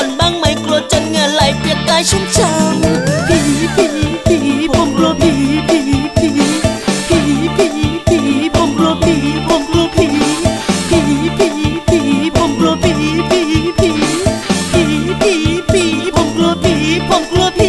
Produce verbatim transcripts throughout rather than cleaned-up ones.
นบ้างไหมกลัวจนเหงื่อไหลเปียกกายชุ่มฉ่ำผีผีผีผมกลัวผีผีผีผีผีผีผมกลัวผีผมกลัวผีผีผีผีผมกลัวผีผีผีผีผีผีผมกลัวผีผมกลัวผี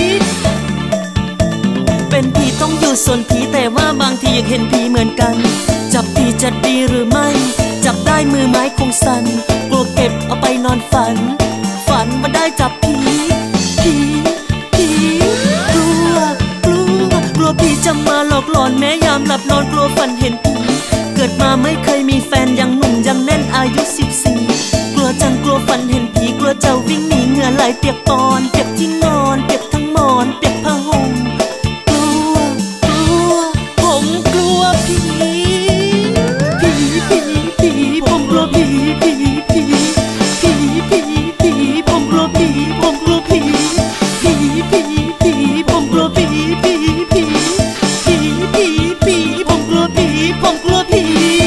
เป็นผีต้องอยู่ส่วนผีแต่ว่าบางทีอยากเห็นผีเหมือนกันจับผีจะดีหรือไม่จับได้มือไม้คงสั่นกลัวเก็บเอาไปนอนฝันฝันว่าได้จับผีผีผีกลัวกลัวกลัวผีจะมาหลอกหลอนแม้ยามหลับนอนกลัวฝันเห็นผีเกิดมาไม่เคยมีแฟนยังหนุ่มยังแน่นอายุสิบสี่กลัวจังกลัวฝันเห็นผีกลัวจะวิ่งหนีเหงื่อไหลเปียกปอนเปียกที่นอนเปียกทั้งหมอนเปียกผ้าห่มกลัวกลัวผมกลัวผีผีผีผีผมกลัวผีผีผีผีผีผีผมกลัวผีผมกลัวผีผีผีผีผมกลัวผีผีผีผีผีผีผมกลัวผีผมกลัวผี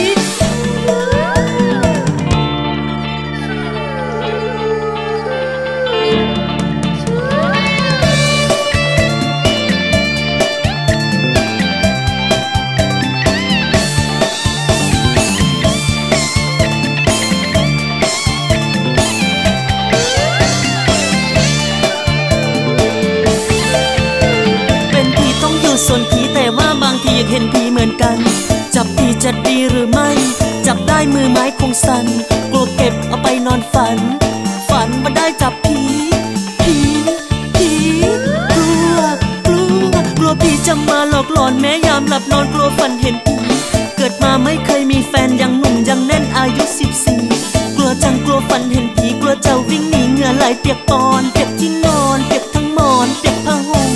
ส่วนผีแต่ว่าบางทีอยากเห็นผีเหมือนกันจับผีจะดีหรือไม่จับได้มือไม้คงสั่นกลัวเก็บเอาไปนอนฝันฝันว่าได้จับผีผีผีกลัวกลัวกลัวผีจะมาหลอกหลอนแม้ยามหลับนอนกลัวฝันเห็นผีเกิดมาไม่เคยมีแฟนยังหนุ่มยังแน่นอายุสิบสี่กลัวจังกลัวฝันเห็นผีกลัวจะวิ่งหนีเหงื่อไหลเปียกปอนเปียกที่นอนเปียกทั้งหมอนเปียกผ้าห่ม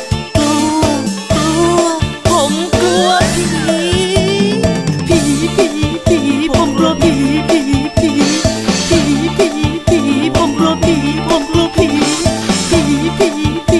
กลัวผีผีผีผีผมกลัวผีผีผีผีผีผีผมกลัวผีผมกลัวผีผีผีผี